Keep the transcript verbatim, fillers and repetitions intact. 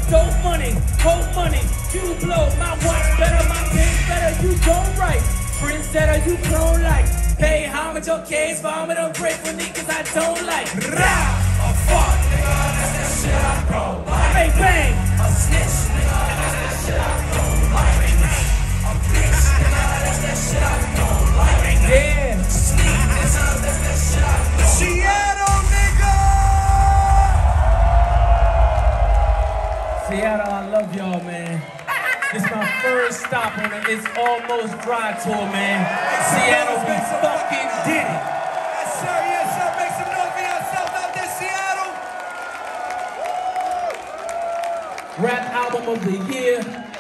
Dope money, hold money, you blow. My watch better, my pants better, you don't write. Prince better, you clone like. Pay homage, okay, vomit on break for niggas I don't like. Rah! A fuck, nigga, that's that shit I don't like. Bang, bang! A snitch, nigga, that's that shit I don't like. A bitch, nigga, that's that shit I don't like. Yeah. Sneak, nigga, that's that shit I don't like. Seattle, nigga! Seattle, I love y'all, man. This is my first stop on it. It's Almost Dry tour, man. Seattle, we fucking did it. Yes, sir. Yes, sir. Make some noise for yourself out there, Seattle. Rap album of the year.